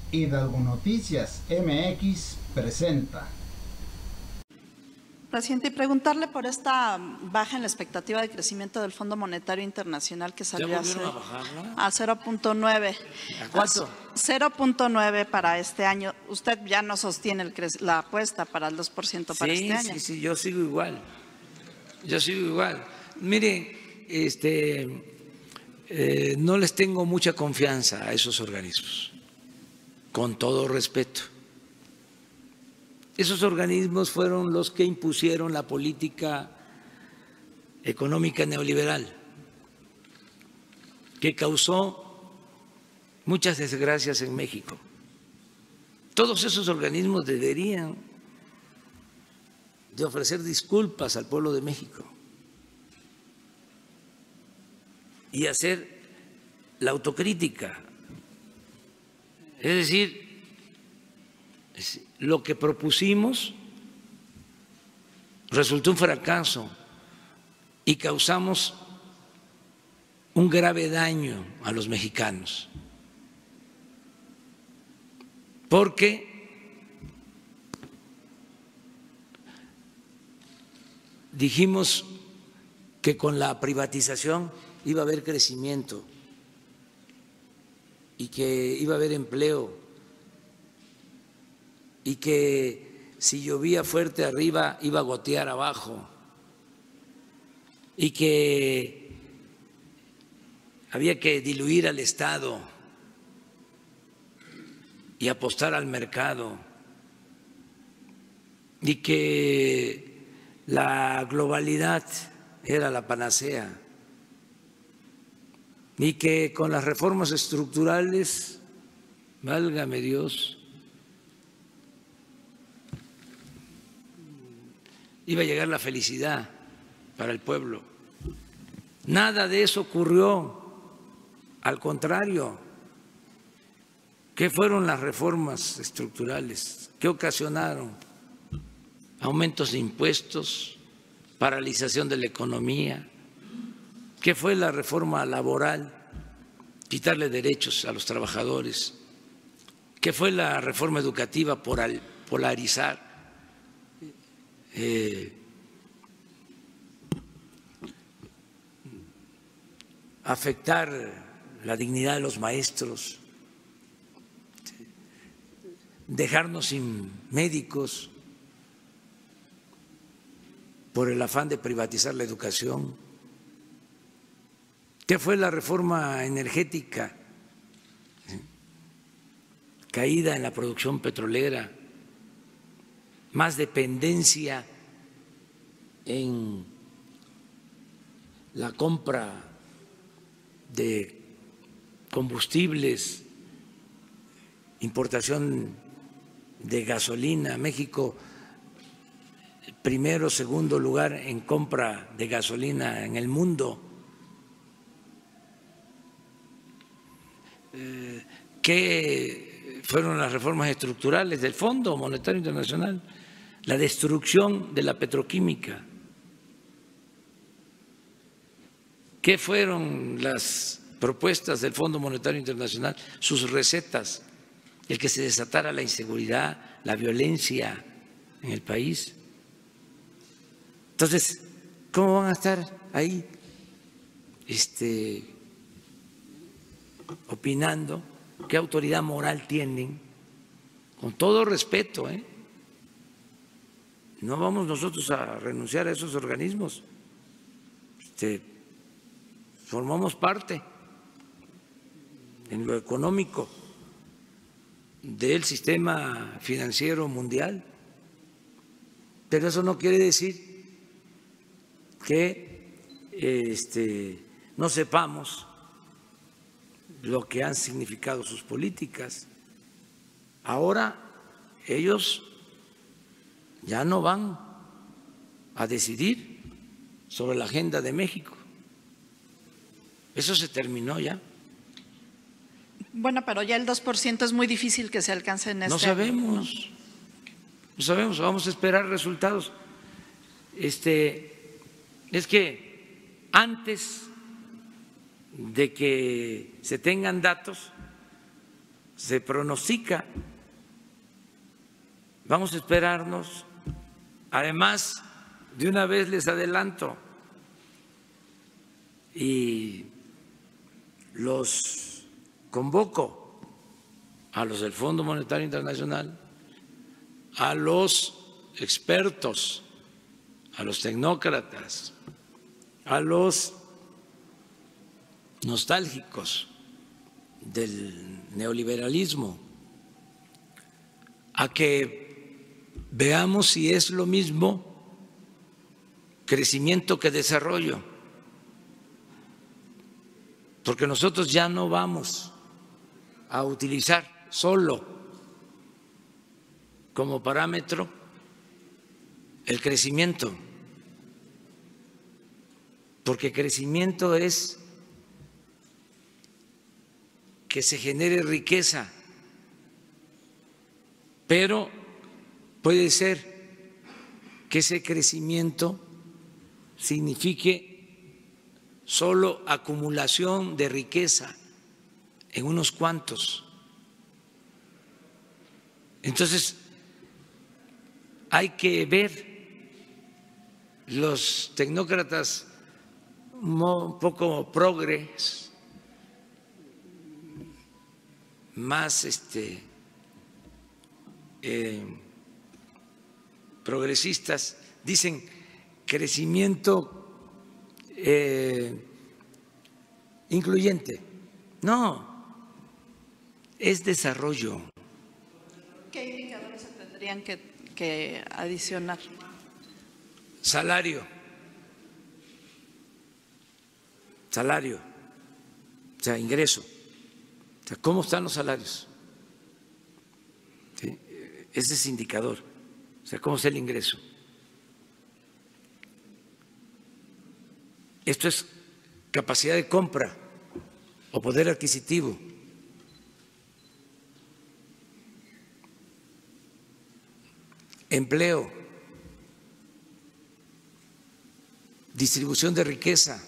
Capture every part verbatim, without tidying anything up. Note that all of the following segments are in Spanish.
Hidalgo Noticias M X presenta. Presidente, y preguntarle por esta baja en la expectativa de crecimiento del Fondo Monetario Internacional que salió a, a, a cero punto nueve. ¿A cuánto? cero punto nueve para este año. Usted ya no sostiene el la apuesta para el dos por ciento para sí, este año. Sí, sí, yo sigo igual. Yo sigo igual. Mire, este, eh, no les tengo mucha confianza a esos organismos, con todo respeto. Esos organismos fueron los que impusieron la política económica neoliberal, que causó muchas desgracias en México. Todos esos organismos deberían de ofrecer disculpas al pueblo de México y hacer la autocrítica. Es decir, lo que propusimos resultó un fracaso y causamos un grave daño a los mexicanos, porque dijimos que con la privatización iba a haber crecimiento y que iba a haber empleo, y que si llovía fuerte arriba iba a gotear abajo, y que había que diluir al Estado y apostar al mercado, y que la globalidad era la panacea, y que con las reformas estructurales, válgame Dios, iba a llegar la felicidad para el pueblo. Nada de eso ocurrió, al contrario. ¿Qué fueron las reformas estructurales? ¿Qué ocasionaron? Aumentos de impuestos, paralización de la economía. ¿Qué fue la reforma laboral? Quitarle derechos a los trabajadores. ¿Qué fue la reforma educativa? Polarizar. Eh, afectar la dignidad de los maestros, dejarnos sin médicos por el afán de privatizar la educación. ¿Qué fue la reforma energética? Caída en la producción petrolera, más dependencia en la compra de combustibles, importación de gasolina. México, primero, segundo lugar en compra de gasolina en el mundo. ¿Qué fueron las reformas estructurales del Fondo Monetario Internacional? La destrucción de la petroquímica. ¿Qué fueron las propuestas del Fondo Monetario Internacional? Sus recetas, el que se desatara la inseguridad, la violencia en el país. Entonces, ¿cómo van a estar ahí este, opinando? ¿Qué autoridad moral tienen? Con todo respeto, ¿eh? No vamos nosotros a renunciar a esos organismos. Este, formamos parte en lo económico del sistema financiero mundial, pero eso no quiere decir que este, no sepamos lo que han significado sus políticas. Ahora ellos ya no van a decidir sobre la agenda de México. Eso se terminó ya. Bueno, pero ya el dos por ciento es muy difícil que se alcance en este. No sabemos, no sabemos, vamos a esperar resultados. Este, es que antes de que se tengan datos, se pronostica. Vamos a esperarnos. Además, de una vez les adelanto, y los convoco a los del Fondo Monetario Internacional, a los expertos, a los tecnócratas, a los nostálgicos del neoliberalismo, a que veamos si es lo mismo crecimiento que desarrollo, porque nosotros ya no vamos a utilizar solo como parámetro el crecimiento, porque crecimiento es que se genere riqueza, pero puede ser que ese crecimiento signifique solo acumulación de riqueza en unos cuantos. Entonces, hay que ver, los tecnócratas un poco progres, más este, eh, progresistas, dicen crecimiento eh, incluyente. No, es desarrollo. ¿Qué indicadores se tendrían que, que adicionar? Salario, salario, o sea, ingreso. O sea, ¿cómo están los salarios? ¿Sí? Ese es indicador. O sea, ¿cómo es el ingreso? Esto es capacidad de compra o poder adquisitivo. Empleo, distribución de riqueza,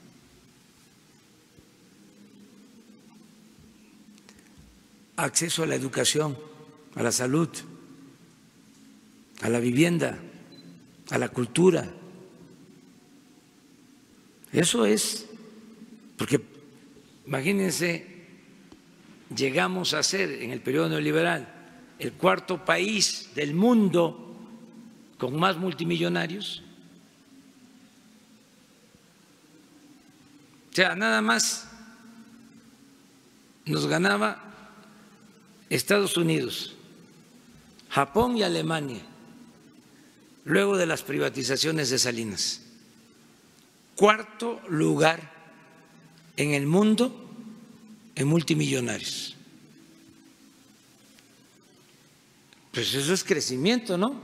acceso a la educación, a la salud, a la vivienda, a la cultura. Eso es, porque imagínense, llegamos a ser en el periodo neoliberal el cuarto país del mundo con más multimillonarios. O sea, nada más nos ganaba Estados Unidos, Japón y Alemania, luego de las privatizaciones de Salinas. Cuarto lugar en el mundo en multimillonarios. Pues eso es crecimiento, ¿no?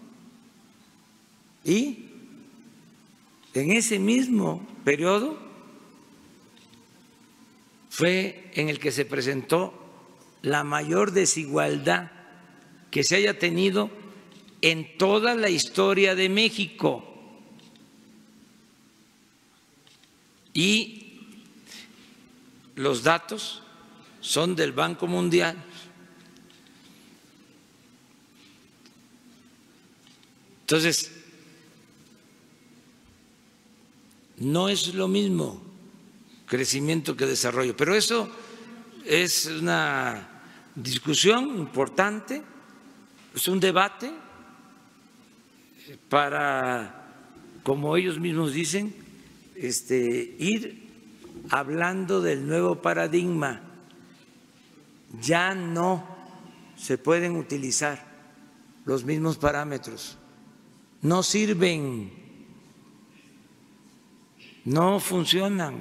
Y en ese mismo periodo fue en el que se presentó la mayor desigualdad que se haya tenido en toda la historia de México. Y los datos son del Banco Mundial. Entonces, no es lo mismo crecimiento que desarrollo, pero eso es una discusión importante, es un debate para, como ellos mismos dicen, este, ir hablando del nuevo paradigma. Ya no se pueden utilizar los mismos parámetros, no sirven, no funcionan.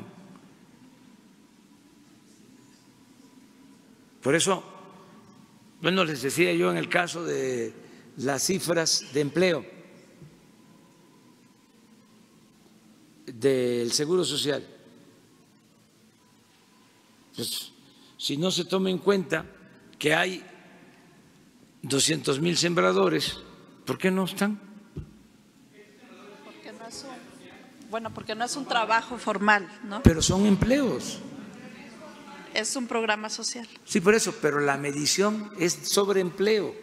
Por eso, bueno, les decía yo en el caso de las cifras de empleo del Seguro Social, pues, si no se toma en cuenta que hay doscientos mil sembradores, ¿por qué no están? Porque no es un, bueno, porque no es un trabajo formal, ¿no? Pero son empleos. Es un programa social. Sí, por eso, pero la medición es sobre empleo,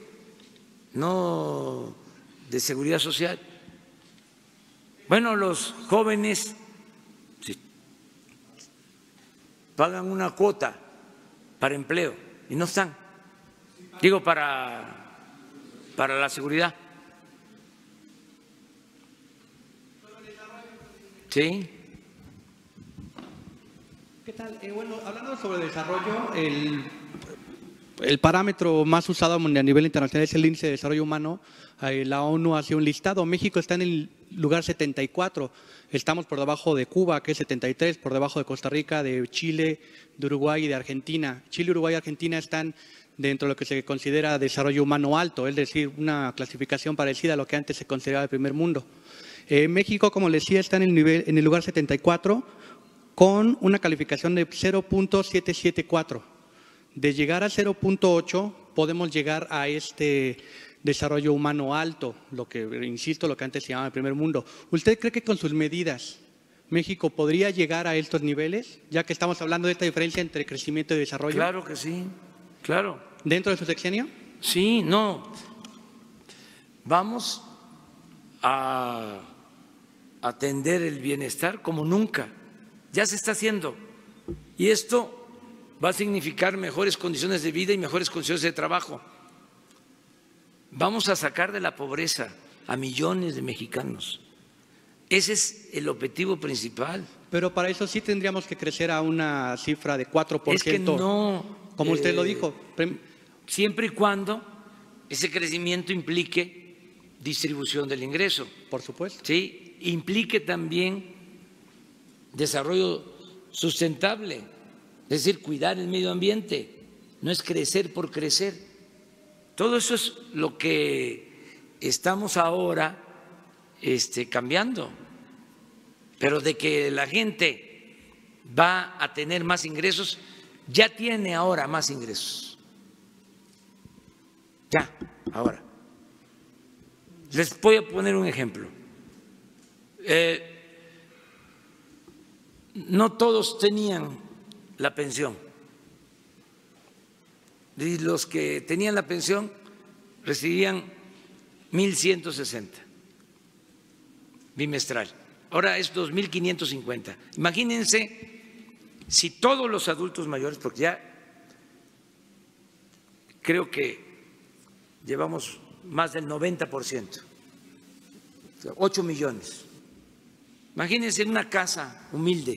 no de seguridad social. Bueno, los jóvenes sí, pagan una cuota para empleo y no están, digo, para, para la seguridad. Sí. ¿Qué tal? Eh, bueno, hablando sobre desarrollo, el, el parámetro más usado a nivel internacional es el índice de desarrollo humano. Eh, la ONU hace un listado. México está en el lugar setenta y cuatro. Estamos por debajo de Cuba, que es setenta y tres, por debajo de Costa Rica, de Chile, de Uruguay y de Argentina. Chile, Uruguay y Argentina están dentro de lo que se considera desarrollo humano alto, es decir, una clasificación parecida a lo que antes se consideraba el primer mundo. Eh, México, como les decía, está en el, nivel, en el lugar setenta y cuatro con una calificación de cero punto setecientos setenta y cuatro. De llegar a cero punto ocho podemos llegar a este desarrollo humano alto, lo que, insisto, lo que antes se llamaba el primer mundo. ¿Usted cree que con sus medidas México podría llegar a estos niveles, ya que estamos hablando de esta diferencia entre crecimiento y desarrollo? Claro que sí, claro. ¿Dentro de su sexenio? Sí, no. Vamos a atender el bienestar como nunca. Ya se está haciendo. Y esto va a significar mejores condiciones de vida y mejores condiciones de trabajo. Vamos a sacar de la pobreza a millones de mexicanos. Ese es el objetivo principal. Pero para eso sí tendríamos que crecer a una cifra de cuatro por ciento. Es que no. Como usted eh, lo dijo. Siempre y cuando ese crecimiento implique distribución del ingreso. Por supuesto. Sí, implique también desarrollo sustentable, es decir, cuidar el medio ambiente, no es crecer por crecer. Todo eso es lo que estamos ahora este, cambiando, pero de que la gente va a tener más ingresos, ya tiene ahora más ingresos. Ya, ahora. Les voy a poner un ejemplo. Eh, no todos tenían la pensión. Y los que tenían la pensión recibían mil ciento sesenta bimestral. Ahora es dos mil quinientos cincuenta. Imagínense si todos los adultos mayores, porque ya creo que llevamos más del noventa por ciento, ocho millones. Imagínense en una casa humilde,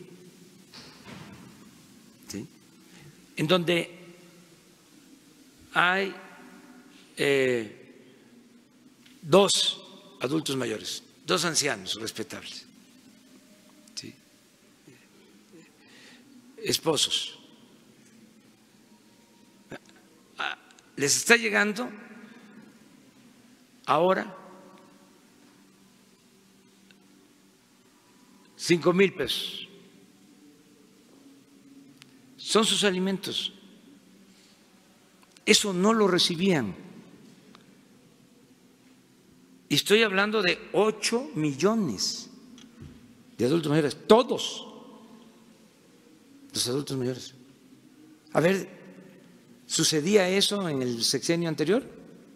¿sí?, en donde hay eh, dos adultos mayores, dos ancianos respetables, ¿sí?, esposos. Les está llegando ahora cinco mil pesos. Son sus alimentos. Eso no lo recibían. Y estoy hablando de ocho millones de adultos mayores, todos los adultos mayores. A ver, ¿sucedía eso en el sexenio anterior?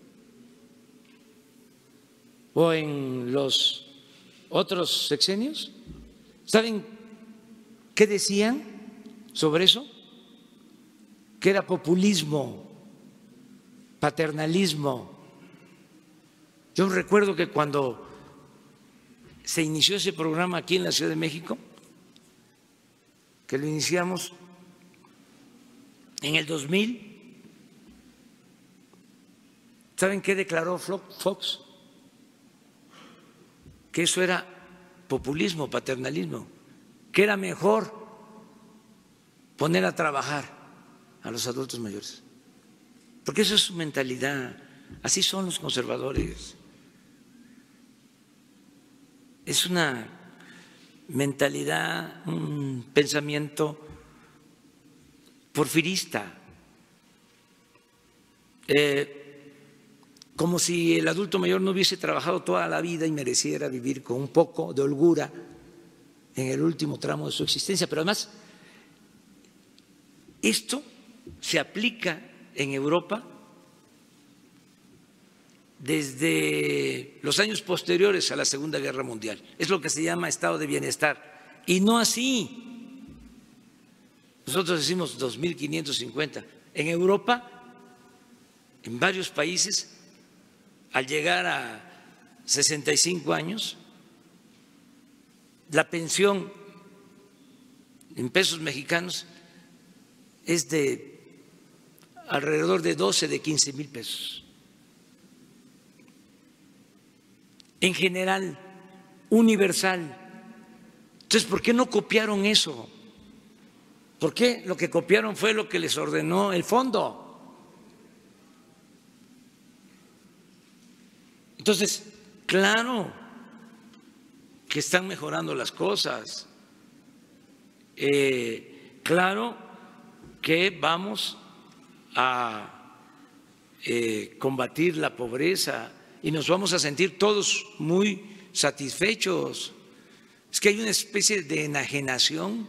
¿O en los otros sexenios? ¿Saben qué decían sobre eso? Que era populismo, paternalismo. Yo recuerdo que cuando se inició ese programa aquí en la Ciudad de México, que lo iniciamos en el dos mil, ¿saben qué declaró Fox? Que eso era populismo, paternalismo, que era mejor poner a trabajar a los adultos mayores, porque eso es su mentalidad, así son los conservadores, es una mentalidad, un pensamiento porfirista, eh, como si el adulto mayor no hubiese trabajado toda la vida y mereciera vivir con un poco de holgura en el último tramo de su existencia. Pero además Esto se aplica en Europa desde los años posteriores a la Segunda Guerra Mundial. Es lo que se llama estado de bienestar. Y no así. Nosotros decimos dos mil quinientos cincuenta. En Europa, en varios países, al llegar a sesenta y cinco años, la pensión en pesos mexicanos es de alrededor de doce, de quince mil pesos. En general, universal. Entonces, ¿por qué no copiaron eso? ¿Por qué lo que copiaron fue lo que les ordenó el fondo? Entonces, claro que están mejorando las cosas. Eh, claro que vamos a eh, combatir la pobreza y nos vamos a sentir todos muy satisfechos. Es que hay una especie de enajenación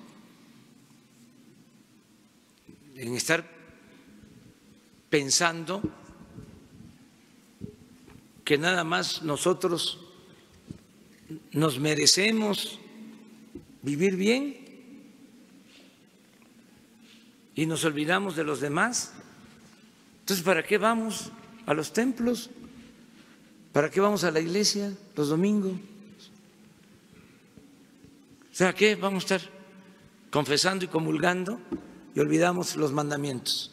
en estar pensando que nada más nosotros nos merecemos vivir bien y nos olvidamos de los demás. Entonces, ¿para qué vamos a los templos? ¿Para qué vamos a la iglesia los domingos? O sea, ¿qué? Vamos a estar confesando y comulgando y olvidamos los mandamientos.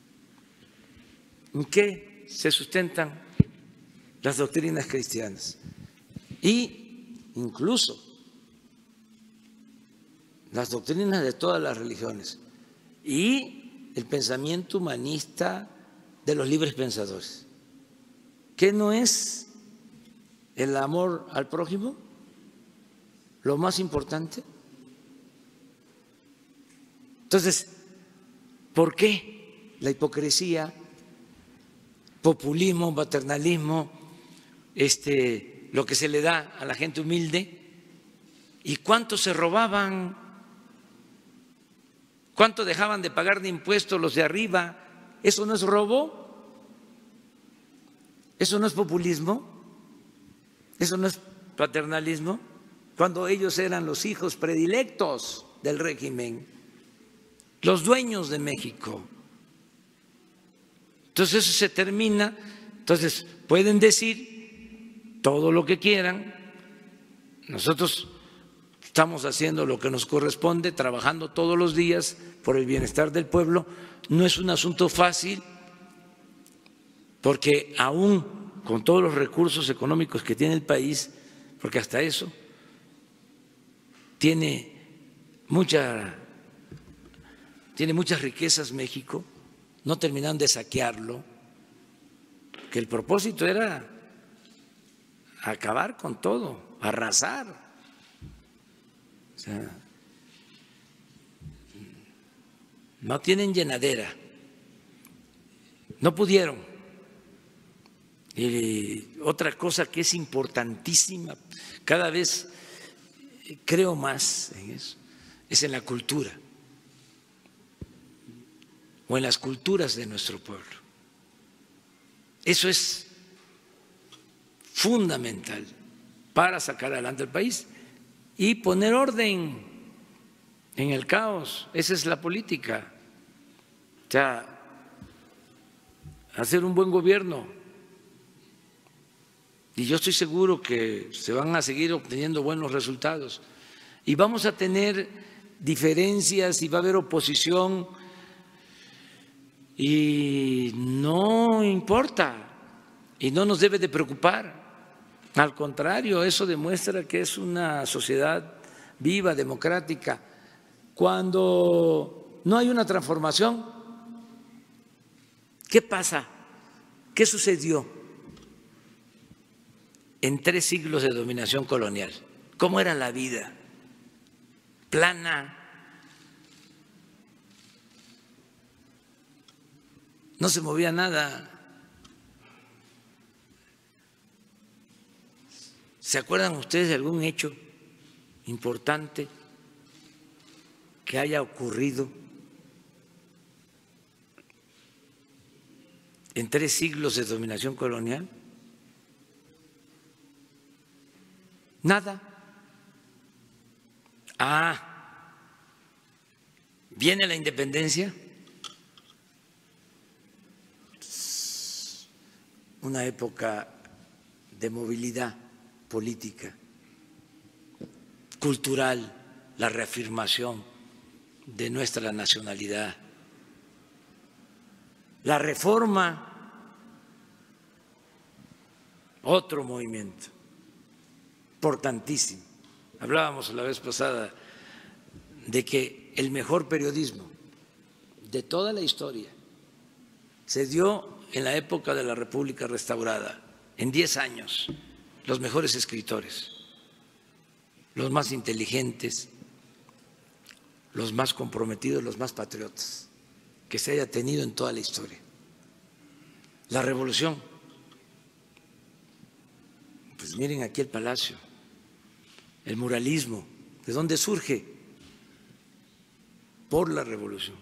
¿En qué se sustentan las doctrinas cristianas? Y incluso las doctrinas de todas las religiones y el pensamiento humanista de los libres pensadores. ¿Qué no es el amor al prójimo lo más importante? Entonces, ¿por qué la hipocresía, populismo, paternalismo, este, lo que se le da a la gente humilde? ¿Y cuánto se robaban? ¿Cuánto dejaban de pagar de impuestos los de arriba? ¿Eso no es robo? ¿Eso no es populismo? ¿Eso no es paternalismo? Cuando ellos eran los hijos predilectos del régimen, los dueños de México. Entonces eso se termina. Entonces pueden decir todo lo que quieran. Nosotros estamos haciendo lo que nos corresponde, trabajando todos los días por el bienestar del pueblo. No es un asunto fácil, porque aún con todos los recursos económicos que tiene el país, porque hasta eso tiene mucha, tiene muchas riquezas México, no terminaron de saquearlo, que el propósito era acabar con todo, arrasar. O sea, no tienen llenadera, no pudieron. Y otra cosa que es importantísima, cada vez creo más en eso, es en la cultura o en las culturas de nuestro pueblo. Eso es fundamental para sacar adelante el país y poner orden en el caos. Esa es la política. O sea, hacer un buen gobierno. Y yo estoy seguro que se van a seguir obteniendo buenos resultados. Y vamos a tener diferencias y va a haber oposición. Y no importa. Y no nos debe de preocupar. Al contrario, eso demuestra que es una sociedad viva, democrática. Cuando no hay una transformación, ¿qué pasa? ¿Qué sucedió en tres siglos de dominación colonial? ¿Cómo era la vida? Plana. No se movía nada. ¿Se acuerdan ustedes de algún hecho importante que haya ocurrido en tres siglos de dominación colonial? Nada. Ah, viene la independencia, una época de movilidad política, cultural, la reafirmación de nuestra nacionalidad, la reforma, otro movimiento importantísimo. Hablábamos la vez pasada de que el mejor periodismo de toda la historia se dio en la época de la República Restaurada, en diez años, los mejores escritores, los más inteligentes, los más comprometidos, los más patriotas que se haya tenido en toda la historia. La revolución, pues miren aquí el Palacio, el muralismo, ¿de dónde surge? Por la revolución.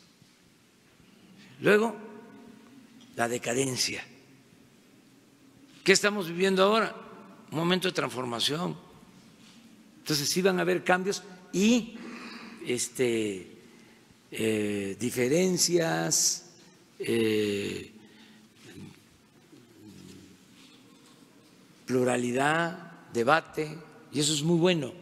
Luego, la decadencia. ¿Qué estamos viviendo ahora? Un momento de transformación. Entonces sí van a haber cambios y este, eh, diferencias, eh, pluralidad, debate, y eso es muy bueno.